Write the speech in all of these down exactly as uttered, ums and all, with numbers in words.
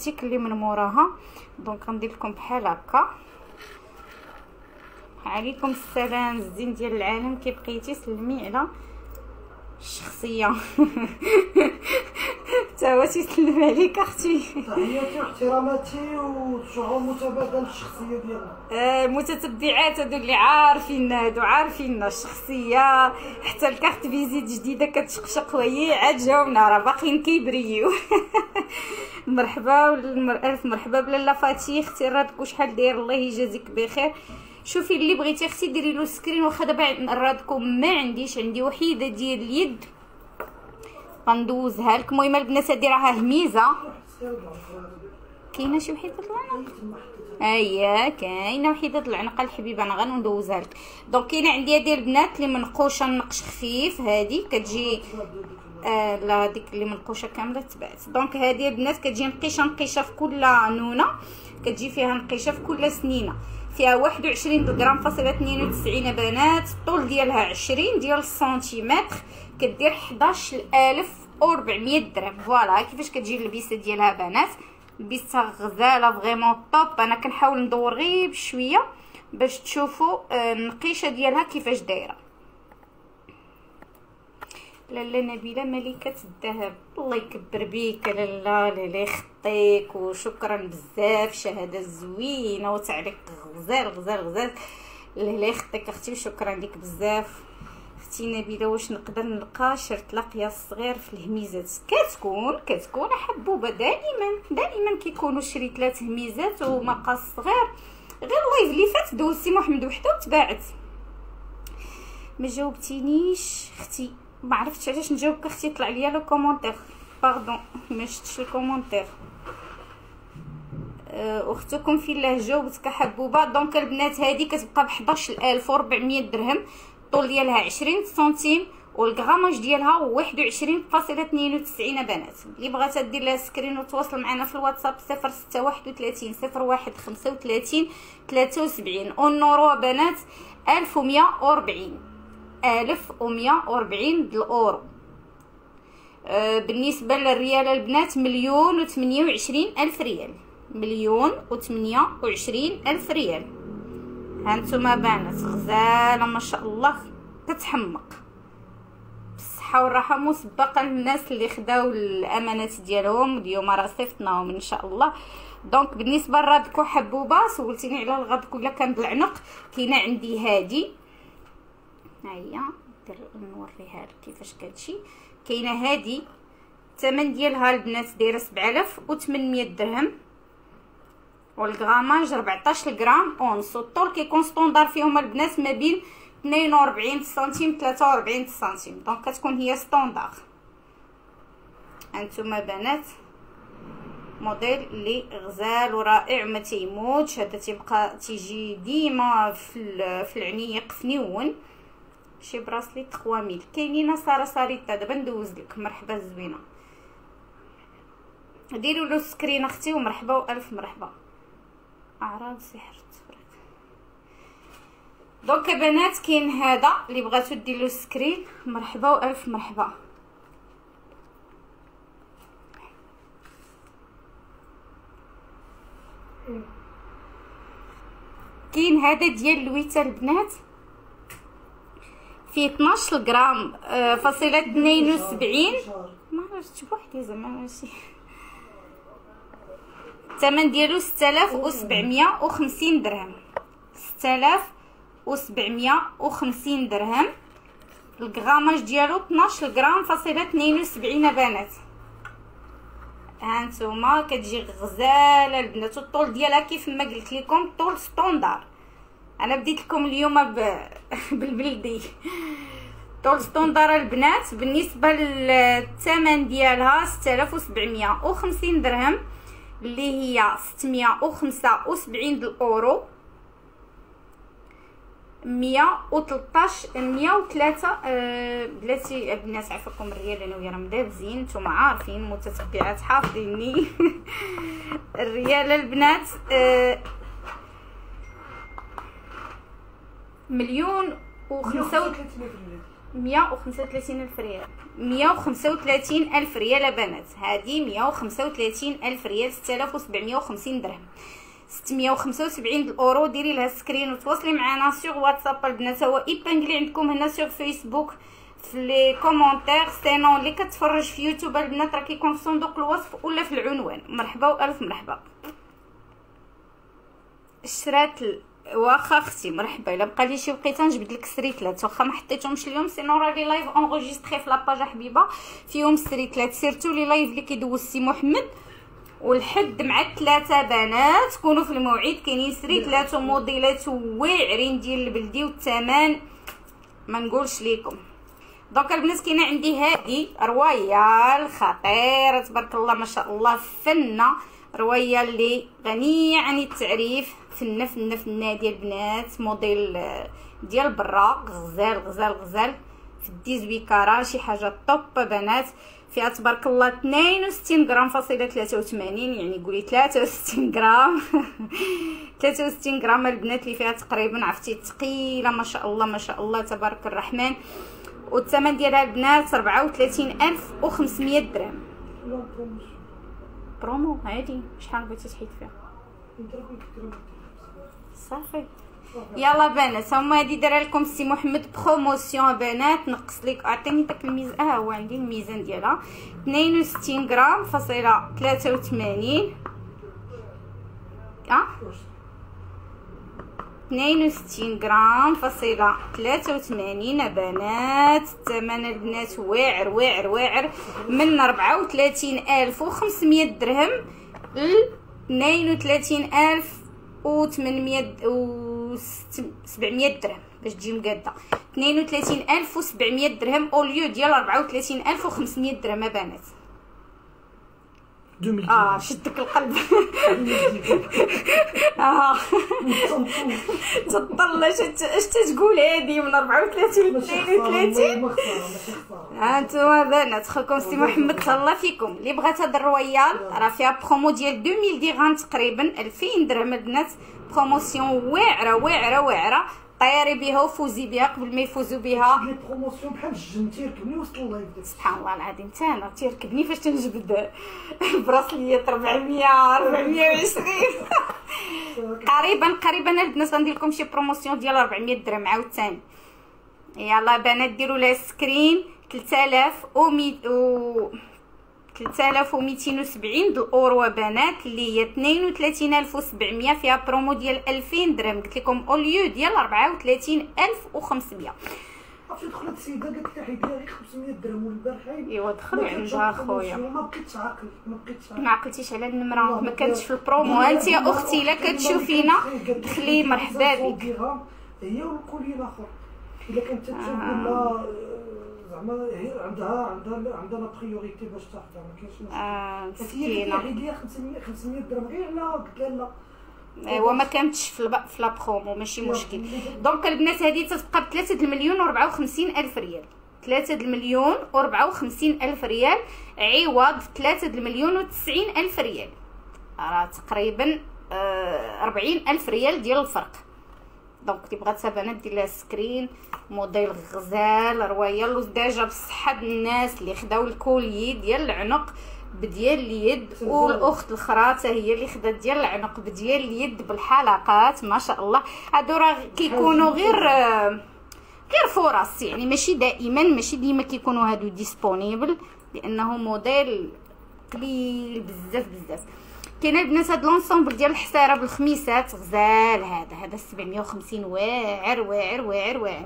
لارتيكل اللي من موراها. دونك غندير لكم بحال هكا. عليكم السلام الزين ديال العالم، كي بقيتي سلمي على الشخصيه. تا هو تيسلم عليك اختي. تحياتي واحتراماتي وشعور متبادل للشخصيه ديالنا. آه المتتبعات هادو اللي عارفين هادو عارفين الشخصيه، حتى الكارت فيزيت جديده كتشقشق وهي عاد جاوبنا راه باقيين كيبريو. مرحبا والمر... الف مرحبا بلاله فاتي اختي رادك وشحال داير الله يجازيك بخير. شوفي اللي بغيتي اختي ديري له سكرين، واخا دابا رادكم ما عنديش، عندي وحيده ديال اليد غندوزها لك. المهم البنات هادي راها هميزه، كاينه شي وحيده العنق، اييه كاينه وحيده العنق الحبيبه، انا غندوزها لك. دونك كاينه عندي هادي البنات اللي منقوشه نقش خفيف، هادي كتجي آه لا هذيك اللي منقوشه كامله تبعت. دونك هذه البنات كتجي نقيشه نقيشه في كل نونه، كتجي فيها نقيشه في كل سنينه، فيها واحد وعشرين غرام فاصله اثنين وتسعين بنات. الطول ديالها عشرين ديال السنتيمتر، كدير حداش الف وربعمية درهم. فوالا كيفاش كتجي اللبسه ديالها بنات، لبسه غزاله فريمون طوب. انا كنحاول ندور غير بشويه باش تشوفوا النقيشه ديالها كيفاش دايره. لاله نبيله ملكه الذهب، الله يكبر بيك لاله، لاله يخطيك وشكرا بزاف، شهاده زوينه وتعليق غزال غزال غزال. لاله يخطيك اختي وشكرا لك بزاف. اختي نبيله واش نقدر نلقى شرط لاقياس صغير في الهميزات؟ كتكون كتكون حبوبه، دائما دائما كيكونوا شريطلات هميزات ومقاس صغير. غير اللايف اللي فات دوزتي محمد وحده وتباعت. ما جاوبتينيش اختي، ما عرفتش علاش نجاوبك اختي، طلع ليا لو كومونتير باردون ما شفتش الكومونتير. أه اختكم في الله جاوبتك حبوبه. دونك البنات هذه كتبقى ب حداش الف وربعمية درهم، الطول ديالها عشرين سنتيم والغراماج ديالها واحد وعشرين فاصله اثنين وتسعين بنات. اللي بغات دير لها سكرين وتواصل معنا في الواتساب صفر ستة واحد وثلاثين صفر واحد خمسة وثلاثين ثلاثة وسبعين. والنورو بنات ألف ومية وربعين ألف ومية وربعين الأورو. آه بالنسبة للريال البنات مليون وثمانية وعشرين ألف ريال، مليون وثمانية وعشرين ألف ريال. هانتوما بنات غزالة ما شاء الله، كتحمق بالصحة والراحة مسبقا للناس اللي خداو الأمانات ديالهم. اليوم راه صيفطناهم إن شاء الله. دونك بالنسبة لرادكو حبوبة سولتيني على الغدك ولا كان بالعنق، كاينة عندي هادي هيا ندير نوريها لك كيفاش كتجي. كاينه هادي الثمن ديالها البنات دايره سبعة آلاف وثمنمية درهم، والغراماج أربعطاش غرام اونص، والطول كيكون ستوندار فيهم البنات ما بين اثنين وأربعين سنتيم ثلاثة وأربعين سنتيم. دونك كتكون هي ستوندار. هانتوما بنات موديل اللي غزال ورائع ما تيموتش، هذا تيبقى تيجي ديما في في العنيق في نيون. شي براسلي ثلاثة ميل. كاينين ساره ساريتا دابا ندوز لك. مرحبا زوينه، ديروا له سكرين اختي ومرحبا والف مرحبا. اعراض سحر التفريق. دونك بنات كاين هذا اللي بغاتو دير له سكرين مرحبا والف مرحبا. كاين هذا ديال لويتا البنات فيه اثناش غرام فاصله اثنين وسبعين. ما عرفتش بوحدي زعما ماشي. الثمن ديالو ستة آلاف وسبعمية وخمسين درهم، ستة آلاف وسبعمية وخمسين درهم. الغراماج ديالو اثناش غرام فاصله اثنين وسبعين بنات. هانتوما كتجي غزاله البنات، والطول ديالها كيف ما قلت لكم طول ستوندار. انا بديت لكم اليوم ب... بالبلدي طول ستوندار البنات. بالنسبه للثمن ديالها ستة آلاف وسبعمية وخمسين درهم، اللي هي ستمية وخمسة وسبعين الاورو، مية وثلاثطاش مية وثلاثة. أه بلاتي البنات عافاكم الريال، انا ويا راه مدابزين نتوما عارفين متتبعات حافظيني. الريال البنات أه مليون وخمسة مية وخمسة وثلاثين الف ريال، مية وخمسة وثلاثين الف ريال البنات. هذه مية وخمسة وثلاثين الف ريال، ستة آلاف وسبعمية وخمسين درهم، ستمية وخمسة وسبعين الاورو. ديري لها سكرين وتواصلي معنا سوغ واتساب البنات، هو ايبانغلي عندكم هنا سوغ فيسبوك في لي كومونتير. سينون اللي كتفرج في يوتيوب البنات راه كيكون في صندوق الوصف ولا في العنوان. مرحبا والف مرحبا. شرات واخا اختي مرحبا. الا بقى لي شي وقيته نجبد لك السريتلات، واخا ما حطيتهمش اليوم سينو راه لي لايف اونغوجيستري في لاباج حبيبه فيهم السريتلات. سيرتو لي لايف اللي كيدوز سي محمد والحد مع الثلاثه بنات كونوا في الموعد. كاينين سريتلات وموديلات واعرين ديال البلدي والثمن ما نقولش لكم. دونك البنات كاينه عندي هذه رويال خطيره تبارك الله ما شاء الله، فنه رويال اللي غنيه عن التعريف، فنه فنه فنه ديال البنات، موديل ديال برا غزال غزال غزال في الديزوي كارا، شي حاجه طوب بنات. فيها تبارك الله اثنين وستين غرام فاصله ثلاثة وثمانين، يعني قولي ثلاثة وستين غرام ثلاثة وستين غرام البنات اللي فيها تقريبا عرفتي ثقيله ما شاء الله ما شاء الله تبارك الرحمن. والثمن ديالها البنات ربعة وثلاثين ألف وخمسمية درهم. برومو عادي، شحال بغيتي تحيد فيها صافي. يلا بنات هما هادي دايره لكم سي محمد بروموسيون بنات. نقص لك عطيني داك الميزان، اه هو عندي الميزان ديالها اثنين وستين غرام فاصله ثلاثة وثمانين، اه اثنين وستين غرام فاصله ثلاثة وثمانين بنات. الثمن البنات واعر واعر واعر، من ربعة وثلاثين ألف وخمسمية درهم ل اثنين وثلاثين ألف وثمنمية وسبعمية درهم باش تجي مقاده. اثنين وثلاثين ألف وسبعمية درهم اوليو ديال ربعة وثلاثين ألف وخمسمية درهم بنات. اه شدك القلب اه تطلع اش تتقول هادي من ربعة وثلاثين ل اثنين وثلاثين. ها انتوما بنات خلكم سي محمد تهلا فيكم. اللي بغات هاد الرويال راه فيها برومو ديال ألفين درهم تقريبا، ألفين درهم البنات، بروموسيون واعره واعره واعره. طيري بها وفوزي بها قبل ما يفوزوا بها. لي بروموسيون بحال الجن تيركبني وسط اللايف. سبحان الله العظيم حتى انا تيركبني فاش تنجبد براسليات أربعمية أربعمية وعشرين قريبا قريبا البنات غندير لكم شي بروموسيون ديال أربعمية درهم عاوتاني. يلا بنات ديروا لها سكرين. ثلاثة آلاف ومئتين وسبعين الاورو بنات اللي هي اثنين وثلاثين ألف وسبعمية، فيها برومو ديال ألفين درهم. قلت لكم اوليو ديال ربعة وثلاثين ألف وخمسمية. عرفتي دخلت السيده قالت لي حيد لها غير خمسمية درهم والبارحه ايوا دخلي عندها خويا. ما بقيتش عاقل ما بقيتش عاقل ما عقلتيش على النمره، ما كانتش في البرومو. انت يا اختي الا كتشوفينا دخلي مرحبا بك. هي والكولي الاخر الا كانت تشوف ولا زعما هي عندها عندها عندها لا بريوريتي باش تاخذها ما كاينش. اه مسكينه. هي ليا خمسمية خمسمية درهم غير لا قلت لها لا. ايوا ما كانتش في الب... في لا برومو ماشي مشكل. دونك البنات هذه تتبقى ب ثلاثة المليون وربعة وخمسين ألف ريال، ثلاثة المليون وربعة وخمسين ألف ريال عوض ثلاثة المليون وتسعين ألف ريال، راه تقريبا آه أربعين ألف ريال ديال الفرق. دونك اللي بغات بنات دير لها سكرين. موديل غزال رويال وزداجه بصحه الناس اللي خداو الكوليي ديال العنق بديال اليد، والاخت الاخرى حتى هي اللي خدات ديال العنق بديال اليد بالحلقات ما شاء الله. هادو راه كيكونوا غير غير فرص، يعني ماشي دائما ماشي ديما كيكونوا هادو ديسپونيبل لانه موديل قليل بزاف بزاف. كاين البنات هاد لونسومبل ديال الحصيره بالخميسات غزال. هذا هذا سبعمية وخمسين واعر واعر واعر واعر.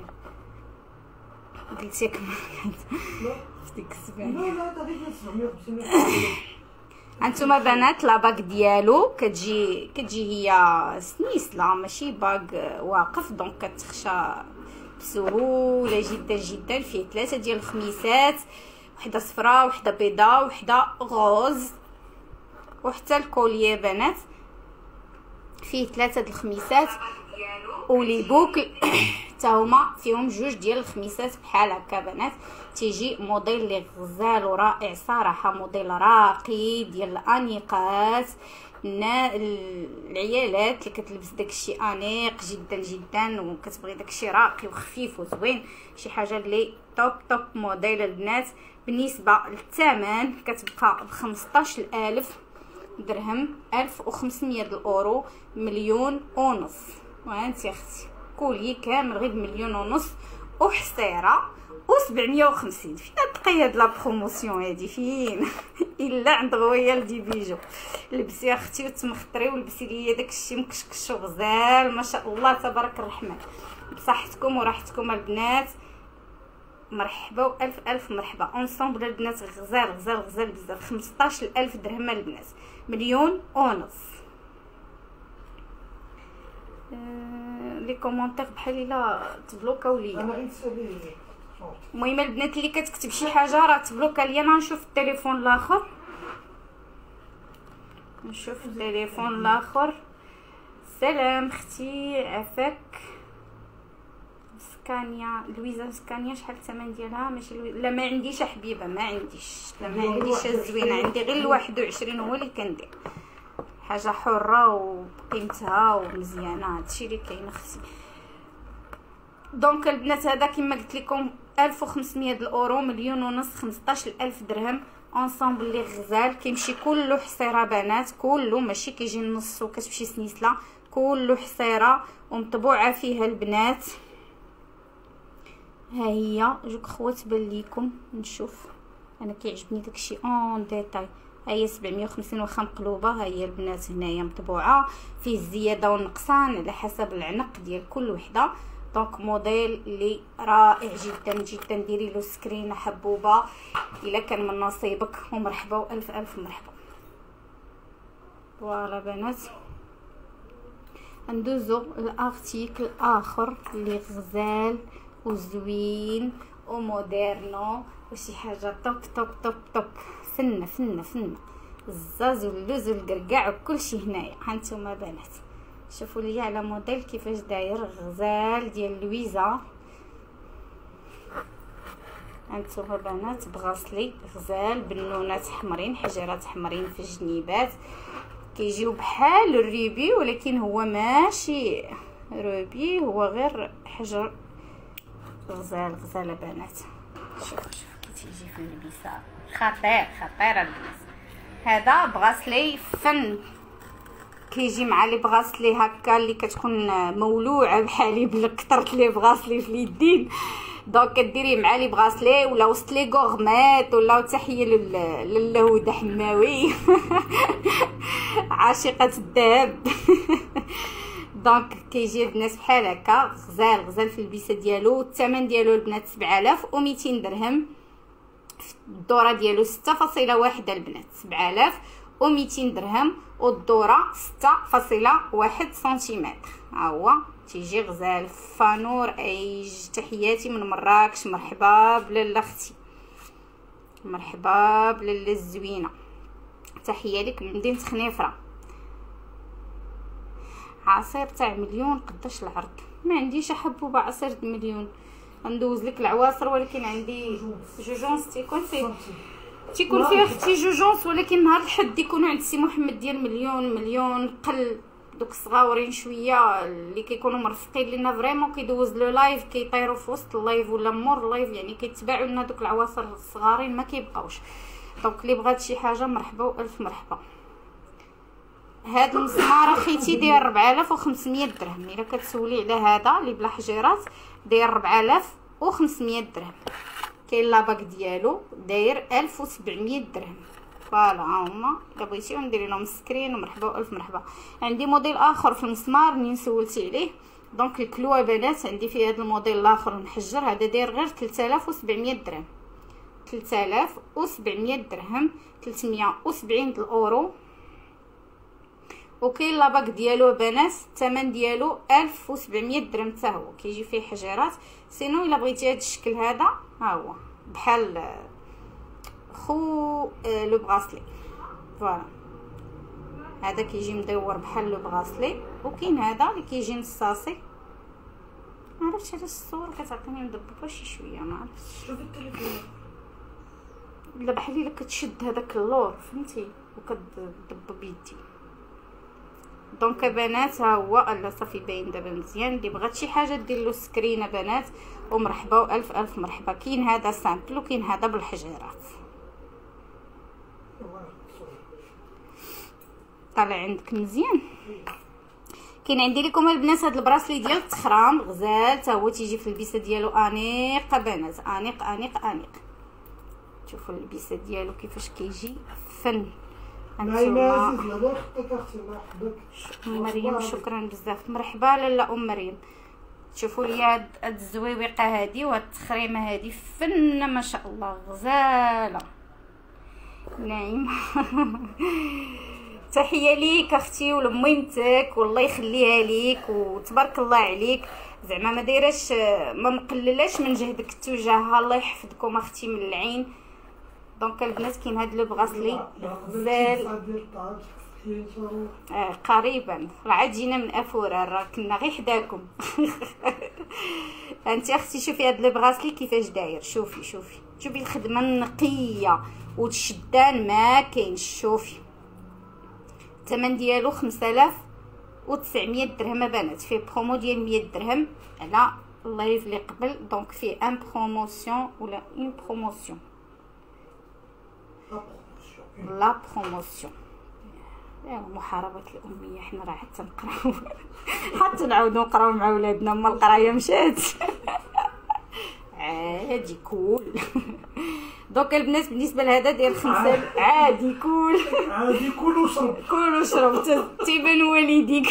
قلتي كم ديك لا لا تقريبا سبعمية وخمسين. هانتوما بنات لا باك ديالو كتجي كتجي هي سنيسله ماشي باك واقف، دونك كتخشى بسهوله جدا جدا. فيه ثلاثه ديال الخميسات، وحده صفراء وحده بيضاء وحده غوز، وحتى الكوليه بنات فيه ثلاثه د الخميسات. ولي بوكل حتى هما فيهم جوج ديال الخميسات بحال هكا بنات. تيجي موديل اللي غزال ورائع صراحه، موديل راقي ديال الانيقات. العيالات اللي كتلبس داكشي انيق جدا جدا وكتبغي داكشي راقي وخفيف وزوين، شي حاجه اللي توب توب موديل البنات. بالنسبه للثمن كتبقى ب خمسطاش الف درهم، ألف وخمسمية الاورو، مليون ونص. وانت يا اختي كولي كامل غير بمليون ونص وحصيره وسبعمية وخمسين. فين تلقاي هاد لا بروموسيون هادي؟ فين؟ الا عند غويال دي بيجو. لبسي اختي وتمخطري ولبسي ليا داكشي مكشكش وغزال ما شاء الله تبارك الرحمن. بصحتكم وراحتكم البنات، مرحبا والف الف مرحبا. اونصومبل البنات غزال غزال غزال بزاف. خمسطاش الف درهم البنات، مليون ونص. أه... لي كومونتير بحال الا تبلوكاو ليا. انا غير نسالي. المهم البنات اللي كتكتب شي حاجه راه تبلوكا ليا. انا نشوف التليفون الاخر، نشوف التليفون الاخر. سلام اختي عفاك. سكانيا لويزا سكانيا شحال الثمن ديالها؟ ماشي لويزا. لا ما عنديش حبيبه، ما عنديش. لا ما عنديش الزوينه، عندي غير الواحد وعشرين هو اللي كندير. حاجه حره وبقيمتها ومزيانه، هادشي اللي كاين اختي. دونك البنات هذا كما قلت لكم ألف وخمسمية الاورو، مليون ونص، خمسطاش الف درهم. اونصومبل لي غزال كيمشي كله حصيره بنات، كله ماشي كيجي النص وكتمشي سنيسله، كله حصيره ومطبوعه فيها البنات. ها هي جوج خوات بان ليكم. نشوف انا كيعجبني داكشي اون ديتاي. ها هي سبعمية وخمسين واخا مقلوبه. ها هي البنات هنايا مطبوعه فيه الزياده والنقصان على حسب العنق ديال كل وحده. دونك موديل اللي رائع جدا جدا. ديري له سكرين حبوبه الا كان من نصيبك، ومرحبا والف الف مرحبا. فوالا بنات ندوزو الارتيكل الاخر اللي غزال وزوين وموديرنو وشي حاجه توب توب توب توب. فنه فنه فنه الزاز واللوز والقرقاع وكلشي هنايا. هانتوما بنات شوفوا لي على موديل كيفاش داير غزال ديال لويزا. هانتوما بنات بغاسلي غزال بنونات حمرين، حجرات حمرين في الجنيبات، كيجيو بحال الروبي ولكن هو ماشي روبي، هو غير حجر. غزال غزاله بنات. شوف شوف كي تيجي في اللبسه خطير خطير البنات. هذا بغاسلي فن، كيجي مع لي بغاسلي هكا اللي كتكون مولوعه بحالي بالكثرت لي بغاسلي في اليدين. دونك كديري مع لي بغاسلي ولا وسط لي غورميت ولا تحيه للهدى حماوي عاشقه الذهب. دونك كيجي البنات بحال هكا غزال غزال في البيسه ديالو. الثمن ديالو البنات سبعة آلاف ومئتين درهم. الدوره ديالو ستة فاصلة واحد البنات، سبعة آلاف ومئتين درهم، والدوره ستة فاصلة واحد سنتيمتر. ها هو تيجي غزال فانور ايج. تحياتي من مراكش. مرحبا بلاله اختي، مرحبا بلاله الزوينه. تحيه لك من مدينه خنيفره. عصير تاع مليون قداش العرض؟ ما عنديش حبوبه عصير مليون. ندوز لك العواصر ولكن عندي جوجونس تيكون فيه تيكون فيه اختي جوجونس، ولكن نهار الحد يكونوا عند سي محمد ديال مليون مليون قل. دوك الصغاورين شويه اللي كيكونوا مرفقين لينا فريمون كيدوز لو لايف كيطيروا في وسط اللايف ولا مور اللايف، يعني كيتباعوا لنا دوك العواصر الصغارين ما كيبقاوش. دونك اللي بغات شي حاجه مرحبا والف مرحبا. هاد المسمار اخيتي داير ربعة آلاف وخمسمية درهم. الا كتسولي على هذا اللي بلا حجيرات داير ربعة آلاف وخمسمية درهم. كاين لاباك ديالو داير ألف وسبعمية درهم. فوالا ها هما الا بغيتيو ندير لهم سكرين ومرحبا والف مرحبا. عندي موديل اخر في المسمار منين سولتي عليه. دونك الكلوه بنات عندي فيه هذا الموديل الاخر المحجر، هذا داير غير ثلاثة آلاف وسبعمية درهم. ثلاثة آلاف وسبعمية درهم، ثلاثمية وسبعين الاورو. وكاين لاباك ديالو بنات الثمن ديالو ألف وسبعمية درهم حتى هو، كيجي فيه حجرات. سينو الا بغيتي هذا الشكل هذا ها هو بحال خو لو بغاسلي. فوالا هذا كيجي مدور بحال لو بغاسلي، وكاين هذا اللي كيجي نصاصي ما عرفتش علاش الصور كتعطيني مضببه شي شويه، ما عرفتش. شوفي التليفون لا بحال الا كتشد هذاك اللور فهمتي وكتضبب بيدي. دونك بنات ها هو. الا صافي باين دابا مزيان. اللي بغات شي حاجه دير له سكرينه بنات ومرحبا والف الف مرحبا. كاين هذا سامبل وكاين هذا بالحجيرات. طالع عندك مزيان. كاين عندي لكم البنات هاد البراسلي ديال التخرام غزال، حتى هو تيجي في اللبسه ديالو انيق بنات، انيق انيق انيق. شوفوا اللبسه ديالو كيفاش كيجي فن. انتما لا خطيك اختي مرحبا ام مريم شكرا بزاف. مرحبا لاله ام مريم. شوفوا لي هاد الزويويقه هادي وهاد التخريمه هادي فن ما شاء الله غزاله نعيمه. تحيه ليك اختي ولميمتك والله يخليها ليك وتبارك الله عليك. زعما ما دايراش ما مقللاش من جهدك تجاهها. الله يحفظكم اختي من العين. دونك البنات كاين هاد لو بغاسلي غزال آه قريبا راه عاد جينا من افورا راه كنا غير حداكم. انت اختي شوفي هاد لو بغاسلي كيفاش داير. شوفي شوفي شوفي الخدمه النقيه والشدان ما كاينش. شوفي الثمن ديالو خمسة آلاف وتسعمية درهم بنات. فيه برومو ديال مية درهم على اللايف اللي قبل. دونك فيه ان بروموسيون ولا اون بروموسيون لا بروموسيون. ايوا محاربه الاميه حنا راه حتى نقراو حتى نعاودو نقراو مع ولادنا. اما القرايه مشات عادي كول. دونك البنات بالنسبه لهذا ديال خمسة عادي كول عادي كول وشرب كول وشرب تيبان والديك.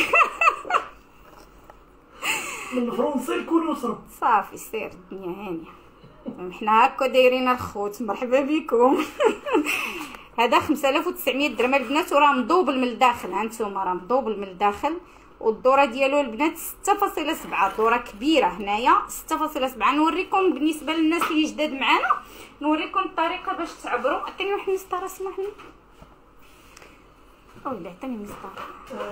من الفرنسي كول وشرب صافي سير الدنيا هانيه. حنا هكا دايرين الخوت. مرحبا بكم. هذا خمسة آلاف وتسعمية درهم البنات وراه مضوبل من الداخل. ها نتوما راه مضوبل من الداخل. والدوره ديالو البنات ستة فاصلة سبعة. دوره كبيره هنايا ستة فاصلة سبعة. نوريكم بالنسبه للناس اللي جداد معانا نوريكم الطريقه باش تعبروا. عطيني واحد المسطره سمح لي. اويلي عطيني مسطره.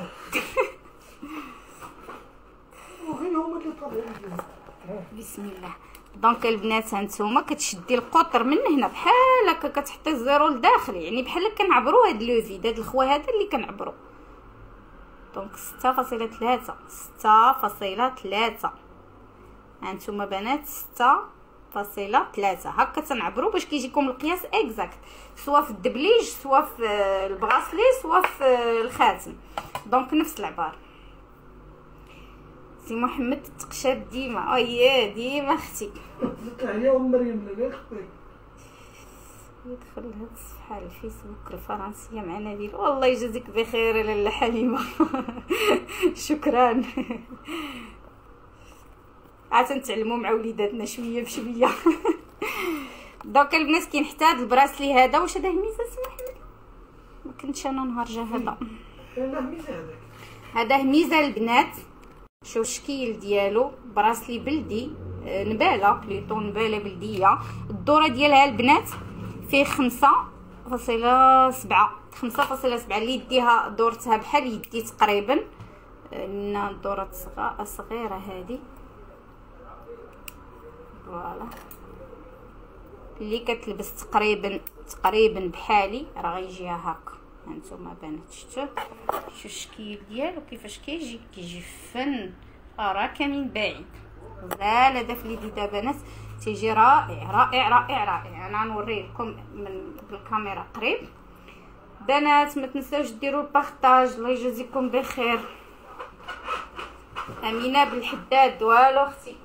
وغير هما اللي طالعين. بسم الله. دونك البنات هانتوما كتشدي القطر من هنا بحال هكا كتحطي الزيرو لداخل يعني بحال كنعبروا هاد لو فيد. هاد الخوا هذا اللي كنعبروا. دونك ستة فاصلة ثلاثة ستة فاصلة ثلاثة. هانتوما بنات ستة فاصلة ثلاثة هكا تنعبروا باش كيجيكم القياس اكزاكت سواء في الدبليج سواء في البغاسلي سواء في الخاتم. دونك نفس العبار. سي محمد تقشاب ديما. اييه ديما اختي. هي ام مريم لا اختي. يدخل لهاد الصفحه على الفيسبوك الفرنسيه مع نبيل. والله يجازيك بخير لاله حليمه. شكرا. عاد نتعلموا مع وليداتنا شويه بشويه. دونك البنات كاين حتى هاد البراسلي هذا. واش هذا هميزه سي محمد؟ ما كنتش انا نهار جا هذا. لا هميزه هذاك. هذا هميزه البنات. شوف الشكل ديالو براسلي بلدي نباله بليطو نباله بلديه. الدوره ديالها البنات فيه خمسة فاصلة سبعة خمسة فاصلة سبعة اللي يديها دورتها بحال يدي تقريبا. لنا الدوره الصغيره هذه فوالا اللي كتلبس تقريبا تقريبا بحالي راه غيجيها هكا. هانتوما بنات شفتوا شو الشكل ديالو كيفاش كيجي كيجي فن. راه كامل بعيد غزال. هذا في اليد دابا بنات تيجي رائع رائع رائع رائع. انا نوريه لكم من بالكاميرا قريب. بنات ما تنساوش ديروا البارطاج. الله يجازيكم بخير. امينه بالحداد. والو اختي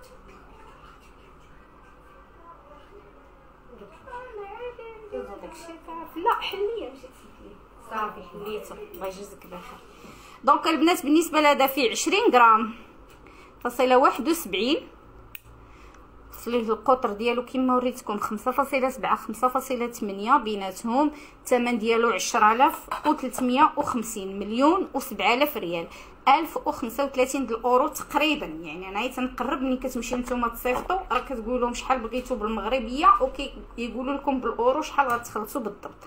لا حليه مشيت صافي حليته. الله يجازيك بخير. دونك البنات بالنسبه لهذا فيه عشرين غرام فاصله واحد وسبعين. وصليه القطر ديالو كما وريتكم خمسة فاصلة سبعة خمسة فاصلة ثمانية بيناتهم. الثمن ديالو عشرة آلاف وثلاثمية وخمسين مليون وسبعة آلاف ريال ألف وخمسة وثلاثين د الاورو تقريبا. يعني انا تنقرب ملي كتمشي نتوما تصيفطوا راه كتقولوا شحال بغيتو بالمغربيه وكي يقولوا لكم بالاورو شحال غتخلصوا بالضبط.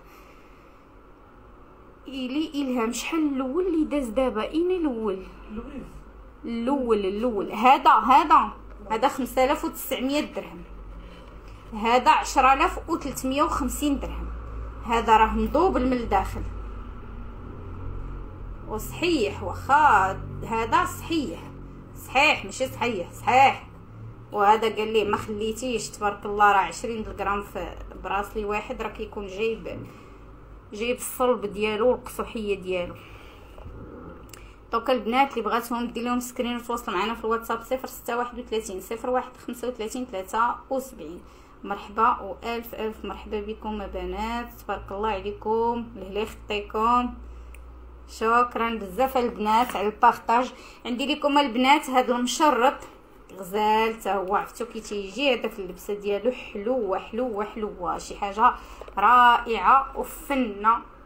الي الهام شحال الاول اللي داز دابا اين الاول لويز الاول الاول هذا هذا هذا خمسة آلاف وتسعمية درهم، هذا عشرة آلاف وثلاثمية وخمسين درهم. هذا راه مضوبل من الداخل وصحيح، واخا هذا صحيح صحيح ماشي صحيح صحيح. وهذا قال لي ما خليتيش تبارك الله، راه عشرين غرام في براسلي واحد، راه كيكون جايب جايب الصلب ديالو والقصوحيه ديالو. دونك البنات اللي بغاتهم دير لهم سكرين وتواصلوا معنا في الواتساب صفر ستة واحد وثلاثين صفر واحد خمسة وثلاثين ثلاثة وسبعين. مرحبا والف الف مرحبا بكم بنات، تبارك الله عليكم، الله يخطيكم. شكرا بزاف البنات على البارطاج. عندي لكم البنات هذا المشرط غزال حتى هو، عرفتو كي تيجي هذا في اللبسه ديالو حلوه حلوه حلوه، شي حاجه رائعه وفنه